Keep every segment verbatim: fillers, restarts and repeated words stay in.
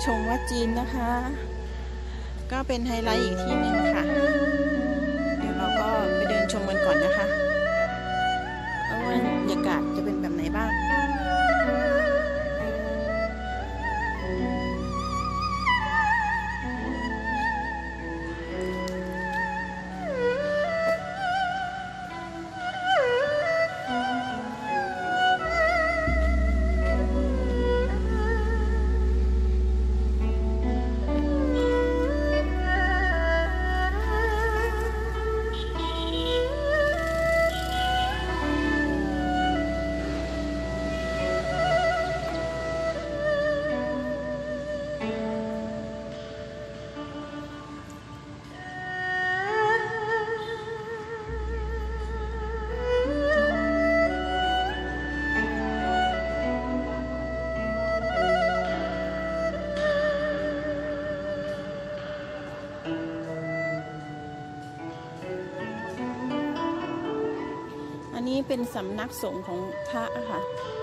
ชมวัดจีนนะคะก็เป็นไฮไลท์อีกที่หนึ่งค่ะเดี๋ยวเราก็ไปเดินชมกันก่อนนะคะว่าบรรยากาศจะเป็นแบบไหนบ้างอันนี้เป็นสำนักสงฆ์ของพระค่ะ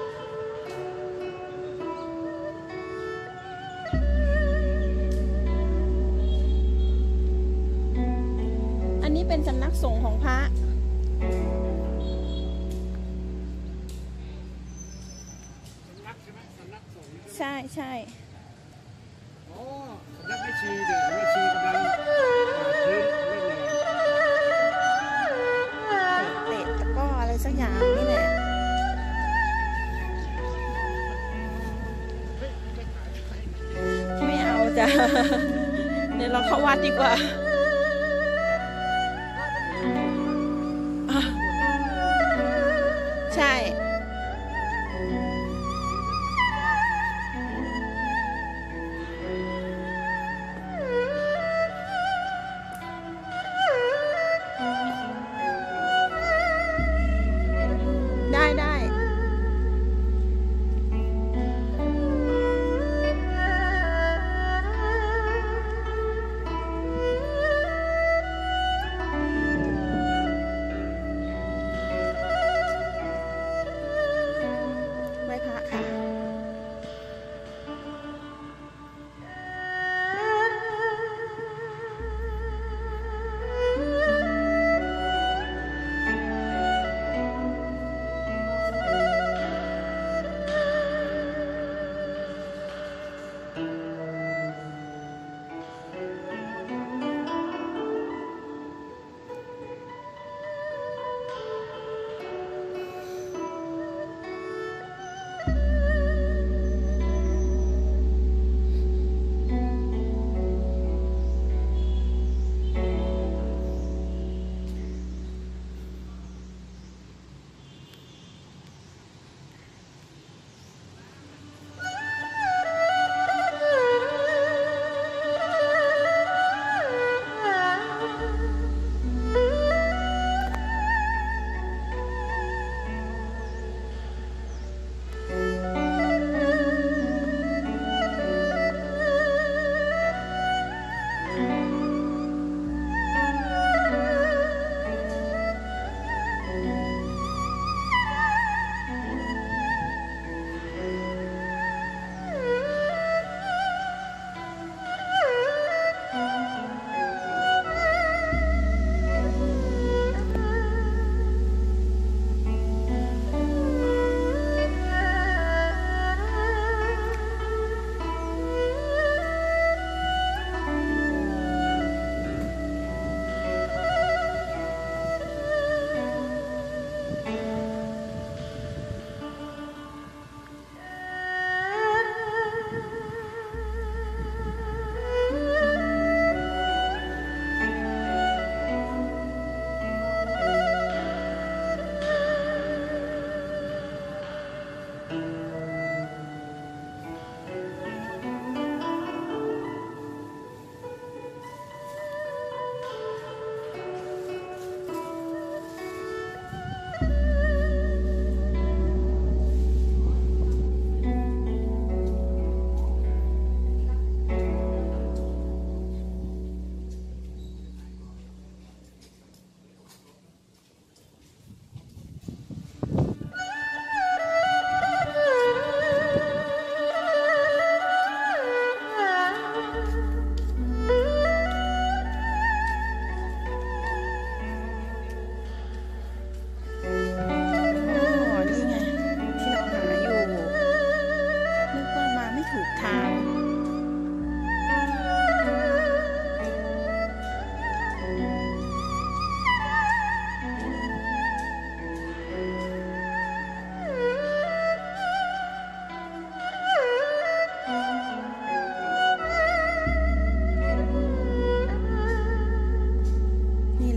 อันนี้เป็นสำนักสงฆ์ของพระใช่ใช่โอ้สำนักแม่ชีเด็กแม่ชีกำลังพื้นเล่นเลยเตะตะก้ออะไรสักอย่างนี่แหละไม่เอาจ้ะเดี๋ยวเราเข้าวัดดีกว่าใช่ได้ได้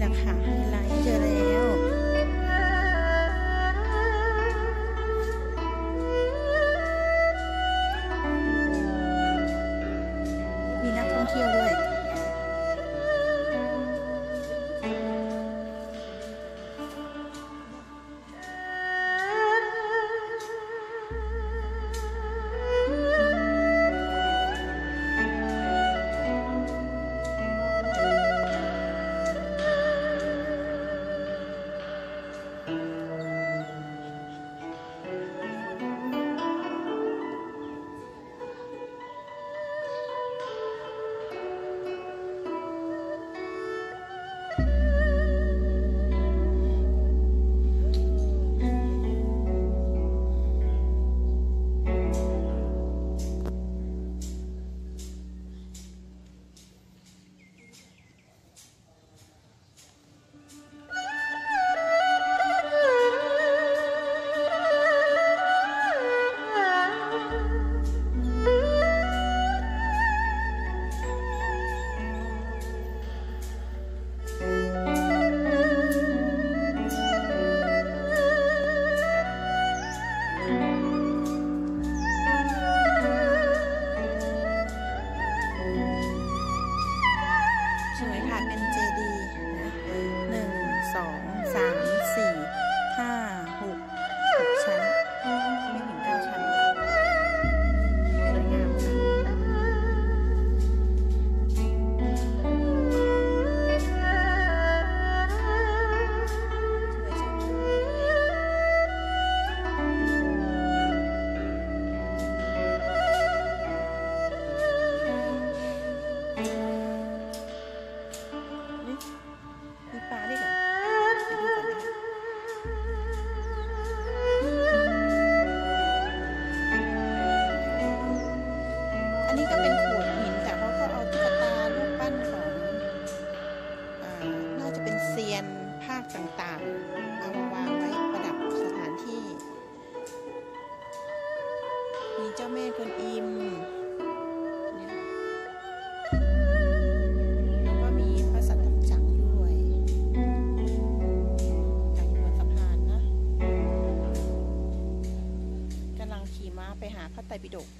แหละค่ะไฮไลท์เจอแล้วมีนักท่องเที่ยวด้วยสวยค่ะเป็นเจดีย์นะหนึ่งสองสามสี่ห้าหกหกชั้นไม่ถึงเก้าชั้นสวยงามค่ะมีปลาด้วยเหรอไปดูก่อนนะคะอันนี้ก็เป็นโขดหินแต่เขาก็เอาตุ๊กตารูปปั้นของอ่าน่าจะเป็นเซียนภาคต่างๆเอามาวางไว้ประดับสถานที่มีเจ้าแม่กวนอิมเนี่ยแล้วก็มีพระสัตตำจังด้วยจากบนสะพานนะกำลังขี่ม้าไปหาพระไตรปิฎก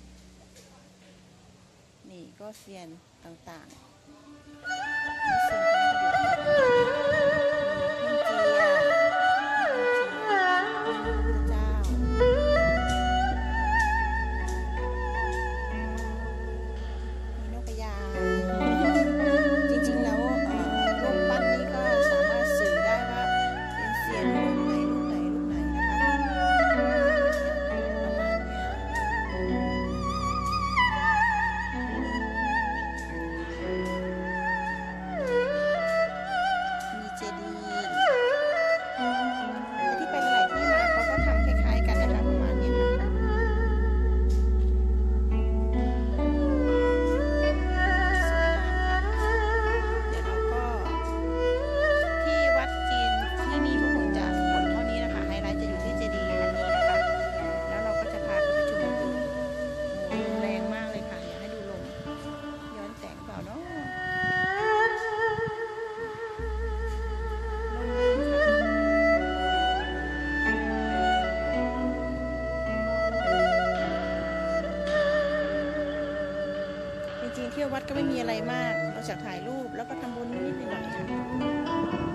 นี่ก็เซียนต่างๆมีเซียนพระไตรปิฎกมีเฮ่งเจียมีพระเจ้ามีนกกระยางจริงๆแล้วเอ่อรูปปั้นนี้ก็สามารถสื่อได้ว่าเป็นเซียนรุ่นไหนรุ่นไหนรุ่นไหนนะคะประมาณเนี้ยมีเจดีย์แต่ที่ไปหลายที่มาเขาก็ทำคล้ายๆกันนะคะประมาณนี้ค่ะสวยงามค่ะเดี๋ยวเราก็ที่วัดจีนที่นี่ก็คงจะหมดเท่านี้นะคะไฮไลท์จะอยู่ที่เจดีย์อันนี้นะคะแล้วเราก็จะพาไปประชุมอื่นโอ้โหแรงมากเลยค่ะอยากให้ดูลมย้อนแสงเปล่าเนาะลมลื่นค่ะจริงๆเที่ยววัดก็ไม่มีอะไรมากนอกจากถ่ายรูปแล้วก็ทำบุญนิดๆหน่อยๆค่ะ